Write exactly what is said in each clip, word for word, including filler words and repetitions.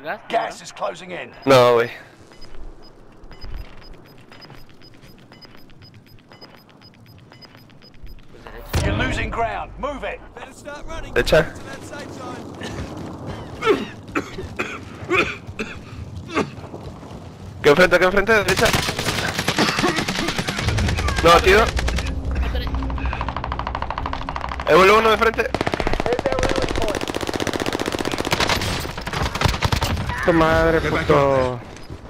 gas? Gas is closing in. No, güey. Pues derecha. You're losing ground. Move it. Derecha. ¿Qué enfrente, qué enfrente? Derecha. No, tío. Ahí vuelve uno de frente. Tu madre, puto.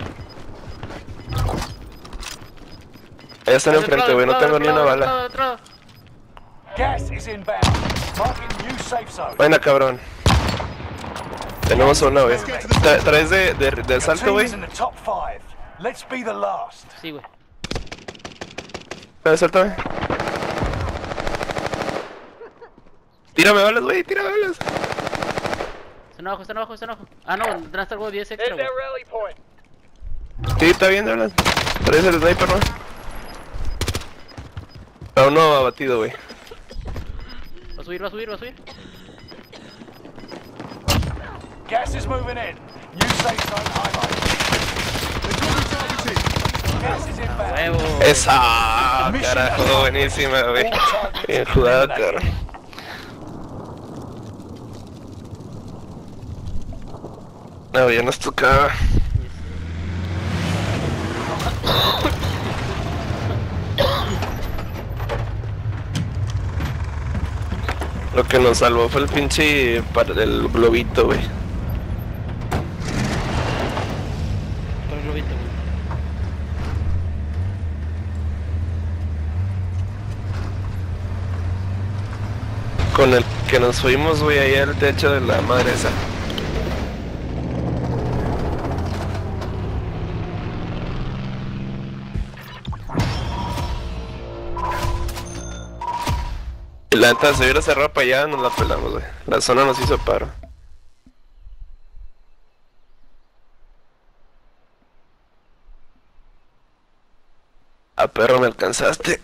Ahí están enfrente, güey. No tengo ni una bala. Gas is inbound. Marking new safe zone. Buena, cabrón. Tenemos una, güey. Tra ¿Traes de, de, de asalto, güey? Let's be the last. Sí, güey. Suéltame. Tírame balas, güey. Tírame balas. Están abajo, están abajo, están abajo. Ah, no, tendrás hasta algo diez extra, güey. Sí, está bien, de balas. Traes el sniper, ¿no? Aún no abatido, güey. Va a subir, va a subir, va a subir. Gas is moving in. New safe zone highlighted. Gas is inbound. Huevo. Esa, carajo, buenísima, güey. Bien jugado, cabrón. No, ya nos tocaba. Lo que nos salvó fue el pinche para el globito, güey. Con el globito, güey. Con el que nos fuimos, güey, ahí al techo de la madre esa. Y la neta, se hubiera cerrado para allá, nos la pelamos, güey. La zona nos hizo paro. A perro, me alcanzaste.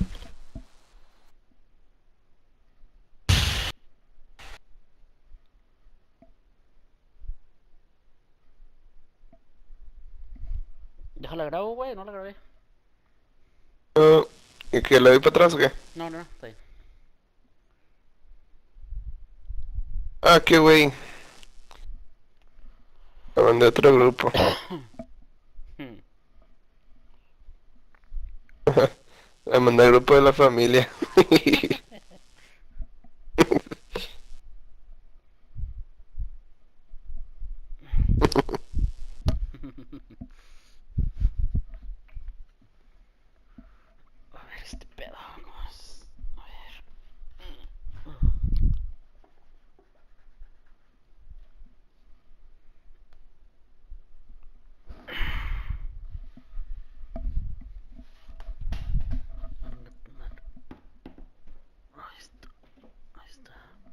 Déjala grabo, güey, no la grabé. Uh, ¿Y que le doy para atrás o qué? No, no, no, está bien. Ah, qué güey. La mandé a otro grupo. La mandé al grupo de la familia. A ver este pedo, vamos. A ver. Ahí está. Ahí está.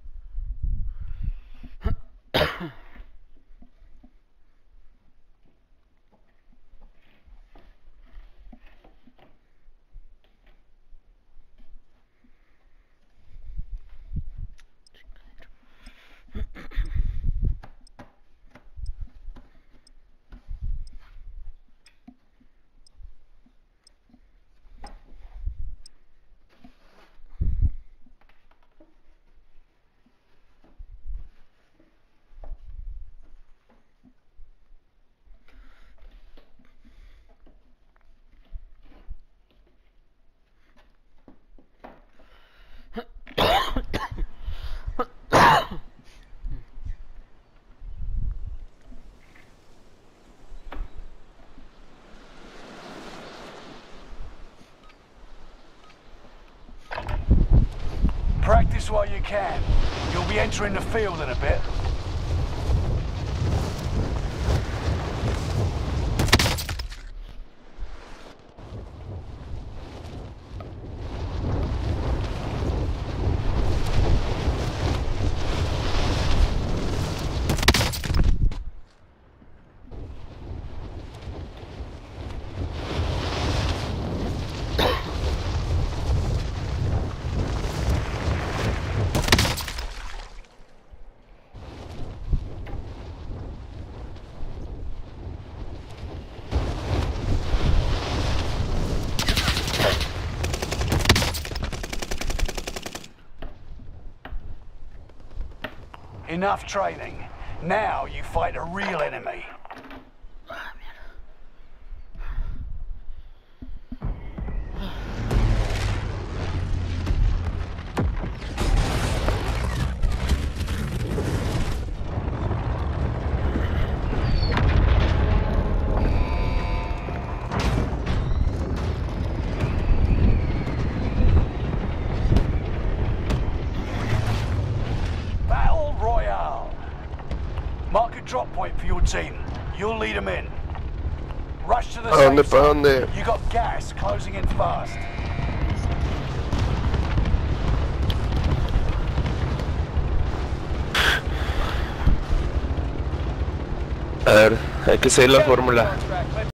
Practice while you can. You'll be entering the field in a bit. enough training. Now you fight a real enemy. Battle Royale. Mark a drop point for your team. You'll lead them in. Rush to the ¿A dónde? safe ¿Para zone. dónde? You got gas closing in fast. A ver, hay que seguir la fórmula.